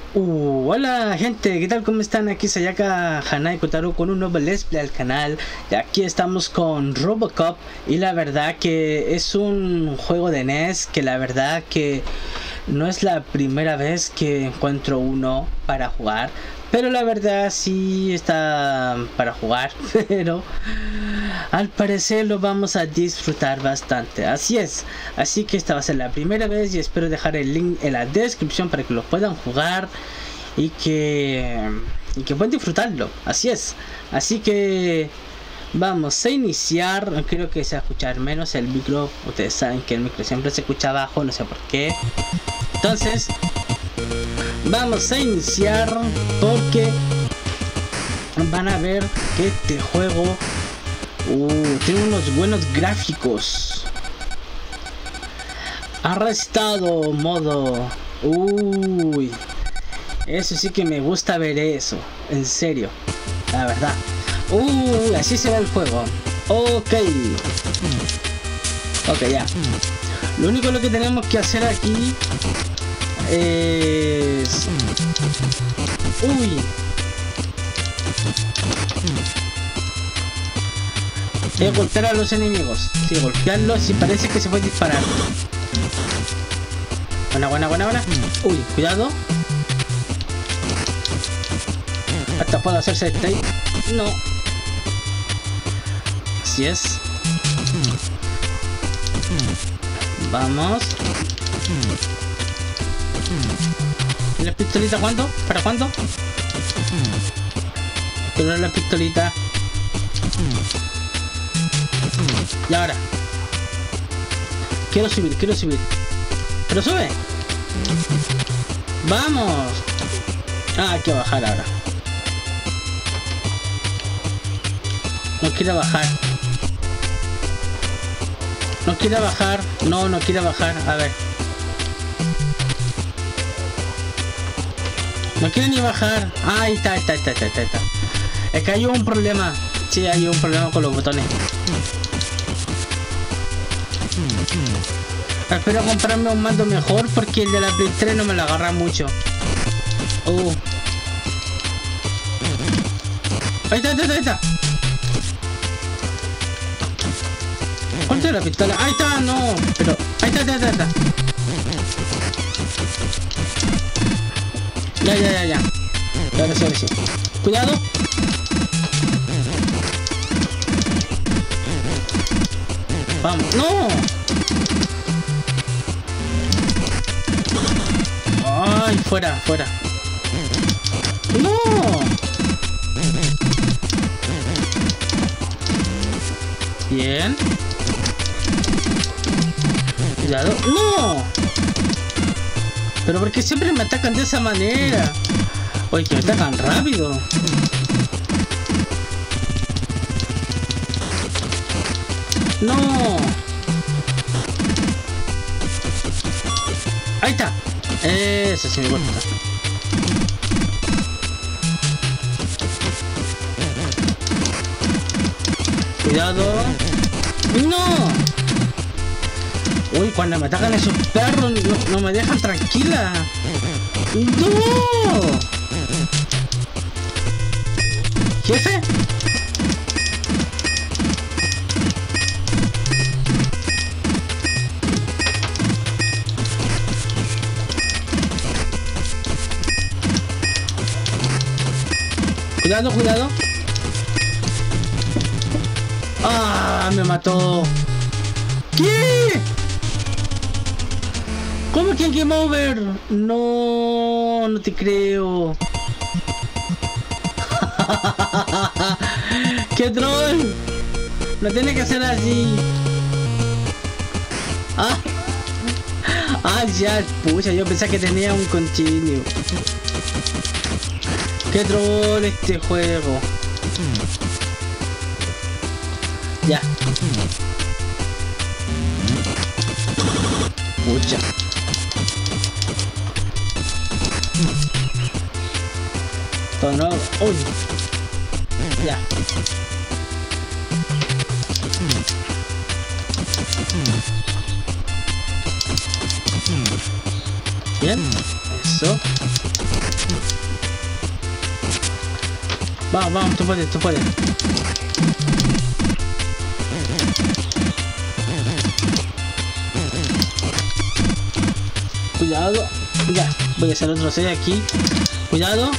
Hola gente, ¿qué tal? ¿Cómo están? Aquí Sayaka Hanai Kotaro con un nuevo Let's Play al canal. Y aquí estamos con Robocop. Y la verdad que es un juego de NES que la verdad que no es la primera vez que encuentro uno para jugar. Pero la verdad sí está para jugar. Pero al parecer lo vamos a disfrutar bastante. Así es. Así que esta va a ser la primera vez. Y espero dejar el link en la descripción para que lo puedan jugar. Y que puedan disfrutarlo. Así es. Así que vamos a iniciar. Creo que se va a escuchar menos el micro. Ustedes saben que el micro siempre se escucha abajo. No sé por qué. Entonces vamos a iniciar porque van a ver que este juego tiene unos buenos gráficos. Arrestado modo. Uy, eso sí que me gusta ver eso. En serio, la verdad. Así será el juego. Ok, ya. Lo único que tenemos que hacer aquí es... es golpear a los enemigos. Sí, golpearlos y parece que se puede disparar. Buena. Cuidado. Hasta puedo hacerse este ahí. No. Así es. Vamos. ¿Y la pistolita cuándo? ¿Para cuándo? Pero la pistolita. Y ahora. Quiero subir. Pero sube. Vamos. Hay que bajar ahora. No quiere bajar. No quiere bajar. No quiere bajar. A ver. No quiere ni bajar. Ahí está. Es que hay un problema. Sí, hay un problema con los botones. Espero comprarme un mando mejor porque el de la Play 3 no me lo agarra mucho. Ahí está. ¿Cuánto es la pistola? Ahí está, no. Pero, ahí está. Ya. Ahora sí. Cuidado. Vamos. ¡No! ¡Ay! Fuera. ¡No! Bien. Cuidado. ¡No! Pero ¿por qué siempre me atacan de esa manera? Oye, que me atacan rápido. ¡No! Ahí está. Eso sí me gusta. Cuidado. ¡No! Uy, cuando me atacan esos perros no me dejan tranquila. ¡No! ¿Jefe? Cuidado. Me mató. ¿Qué? ¿Cómo que en Game Over? No te creo. ¡Qué troll! No tiene que ser así. Ya, pucha, yo pensaba que tenía un continuo. ¡Qué troll este juego! Ya. Pucha. Todo nuevo. Ya. Bien. Eso. Vamos, vamos, tú puedes, tú puedes. Cuidado. Ya, voy a hacer otro 6 aquí. Cuidado.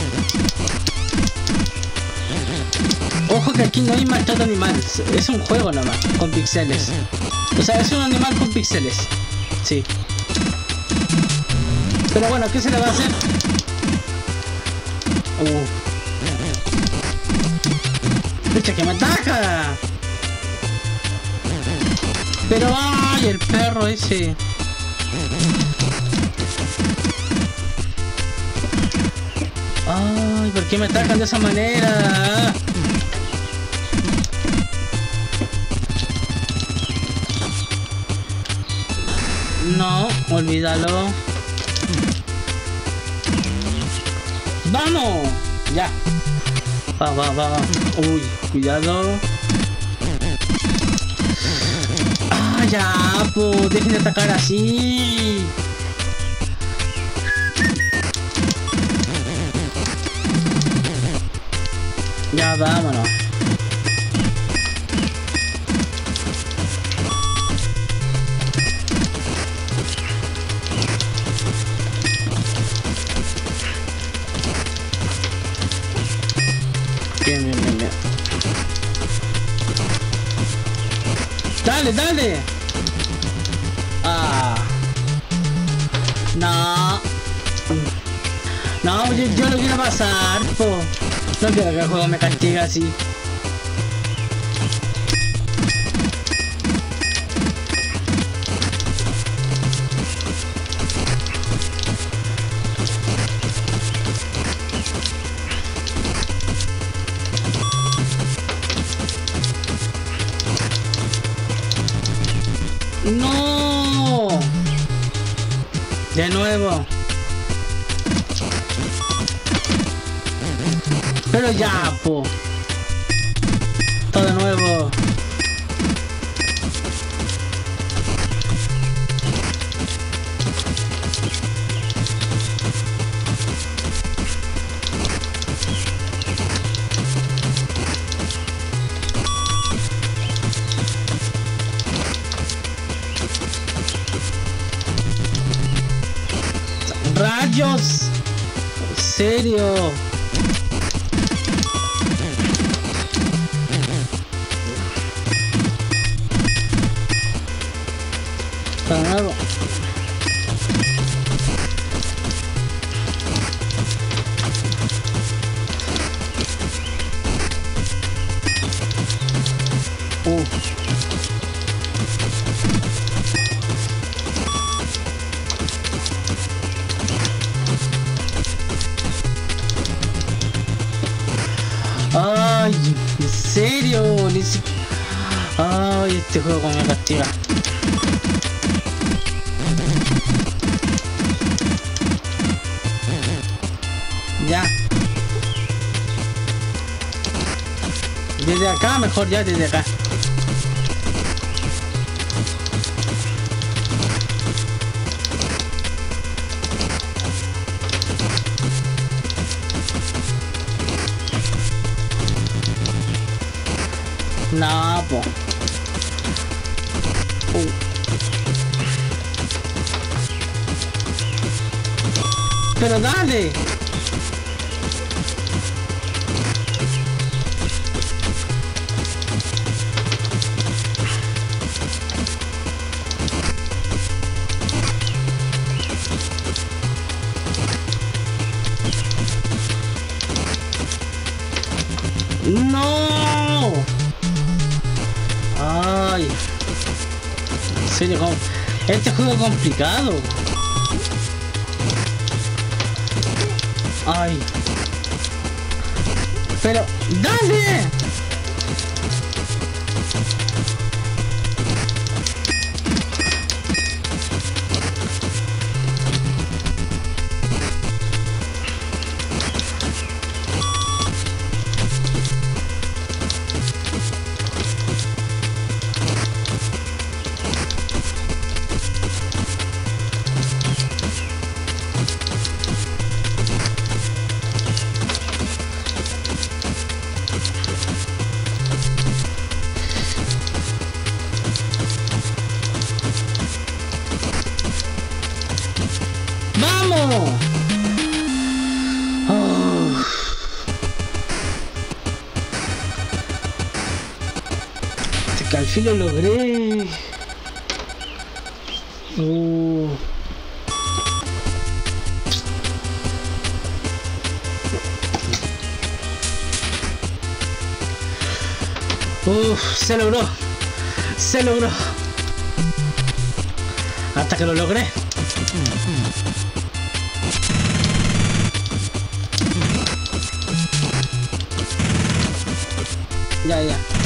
Ojo que aquí no hay maltrato animal. Es un juego nomás, con píxeles. O sea, es un animal con píxeles. Sí. Pero bueno, ¿qué se le va a hacer? ¡Pucha, que me ataca! Pero ¡ay! El perro ese. ¡Ay! ¿Por qué me atacan de esa manera? No, olvídalo. ¡Vamos! Ya. Va. Uy, cuidado. ¡Ah, ya! Pues dejen de atacar así. Ya, vámonos. Bien. Dale. Ah. No. No, yo lo quiero pasar, po. No quiero que el juego me castigue así. ¡No! De nuevo. Pero ya, po. Todo de nuevo. ¡Rayos! ¿En serio? De nuevo. Ay, ¿en serio? Ay, este juego me castiga. Ya. Desde acá, mejor ya desde acá. No, po. Pero dale. No. Ay. En serio, ¿cómo? Este juego es complicado. Ay. Pero, ¡dale! ¡Vamos! Oh. Hasta que al fin lo logré. Se logró. Se logró. Hasta que lo logré. Ya.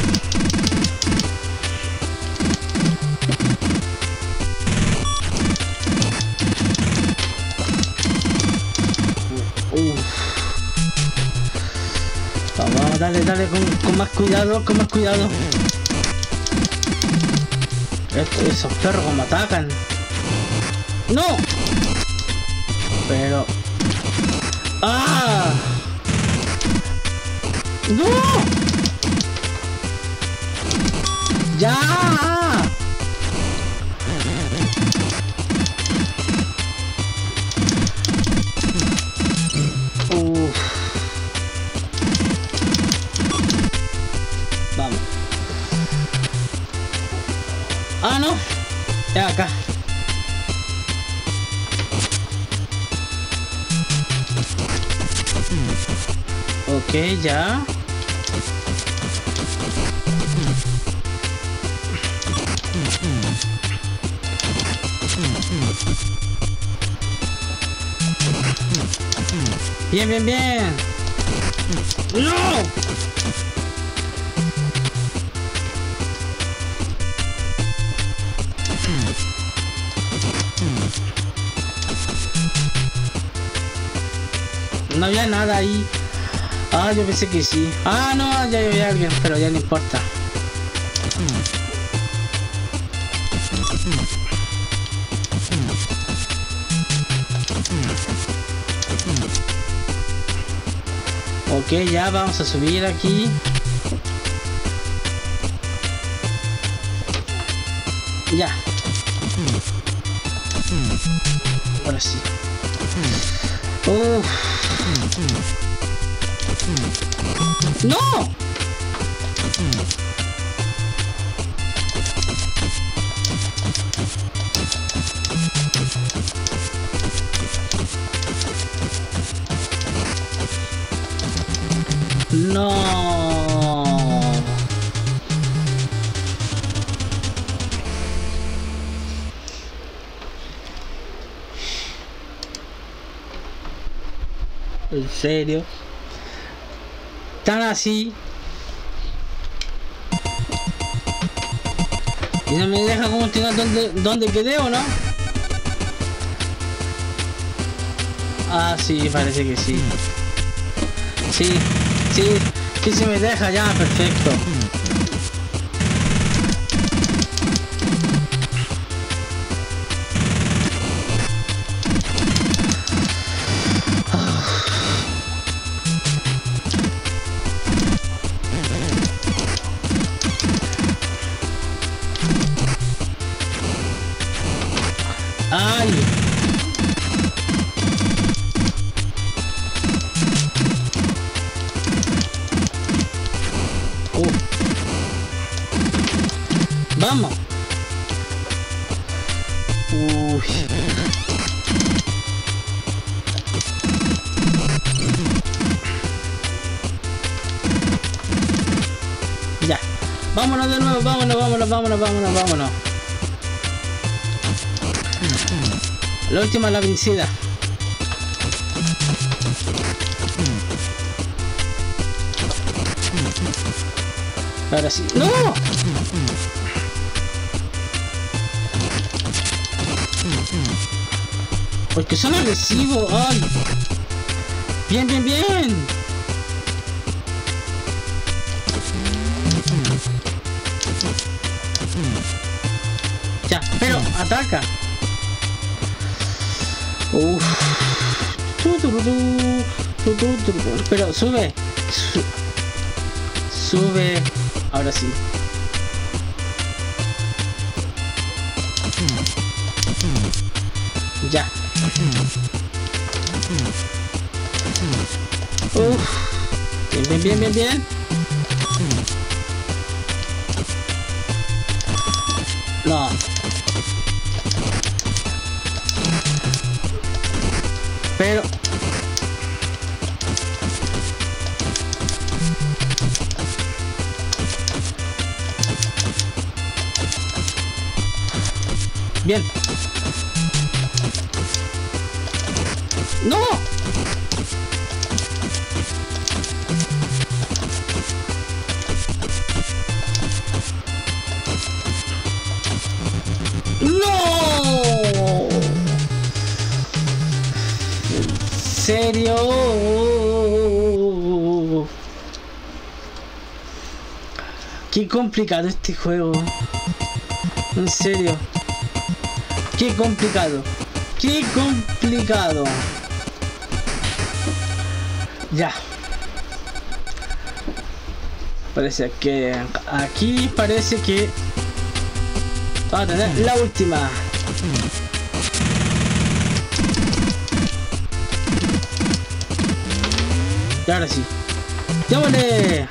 Vamos, dale, con más cuidado, Esos perros como atacan. ¡No! Pero... ¡ah! ¡No! ¡Ya! Vamos. Ah, no. Ya acá. Ok, ya. Bien. ¡No! No había nada ahí. Ah, yo pensé que sí. Ah, no, ya había alguien, pero ya no importa. Ok, ya vamos a subir aquí. Ya. Ahora sí. ¡No! No. ¿En serio? ¿Tan así? Y no me deja continuar donde quedé, ¿o no? Ah, sí, parece que sí. Sí se me deja ya, perfecto. ¡Ay! ¡Vamos! Uy. Ya. Vámonos de nuevo, vámonos. La última, la vencida. Ahora sí. ¡No! Porque son agresivos. ¡Ay! Bien. Ya, pero ataca. Uff. Pero sube. Sube. Ahora sí. Ya. Uf. Bien, bien, bien, bien. No. Pero... Bien. ¡No! ¡No! ¿En serio? Qué complicado este juego. En serio. Qué complicado. Qué complicado. Ya. Parece que aquí parece que vamos a tener la última. Y ahora sí. ¡Démosle!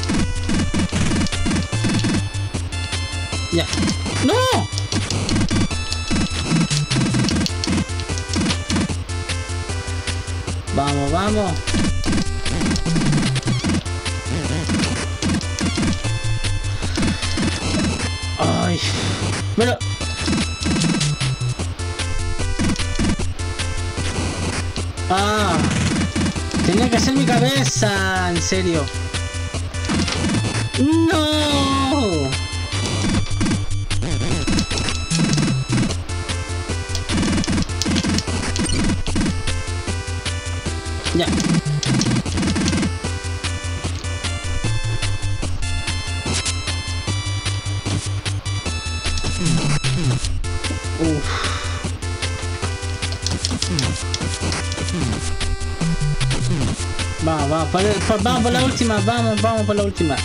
Ya. ¡No! Vamos, vamos. Ay. Bueno. Ah. Tenía que hacer mi cabeza. En serio. No. Ya. Vamos, vamos por la última, vamos por la última.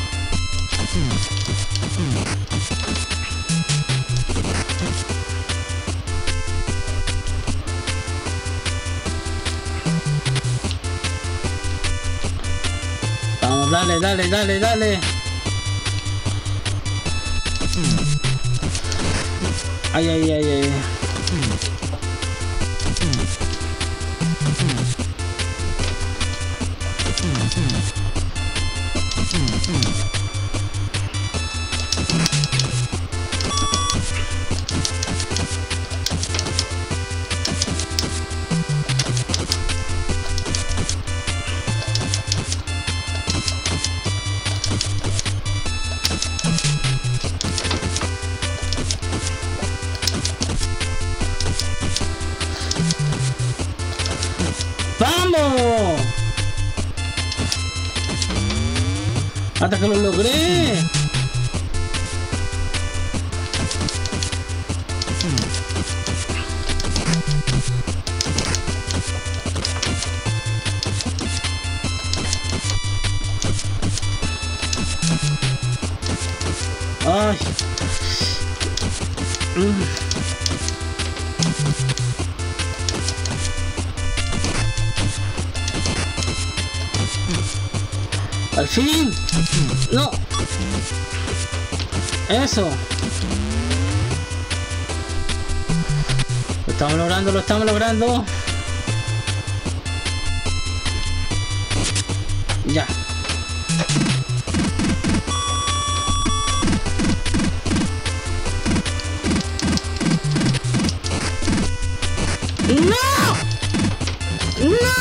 Vamos, dale, dale, dale, dale. Ay, ay, ay, ay. ¡Vamos! ¡Hasta que lo logré! ¡Ay! ¡Al fin! ¡No! ¡Eso! Lo estamos logrando, lo estamos logrando. Ya. ¡No! ¡No!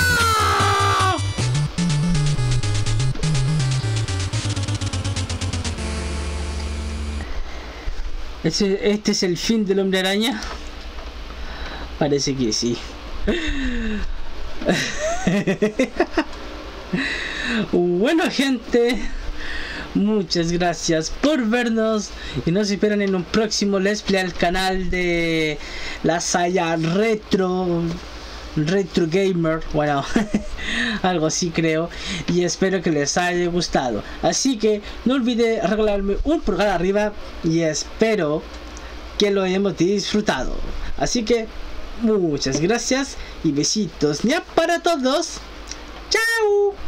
¿Este es el fin del Hombre Araña? Parece que sí. Bueno, gente, muchas gracias por vernos y nos esperan en un próximo Let's Play al canal de la saga Retro Gamer, bueno, algo así creo, y espero que les haya gustado. Así que no olvide regalarme un pulgar arriba y espero que lo hayamos disfrutado. Así que Muchas gracias y besitos ña para todos. ¡Chao!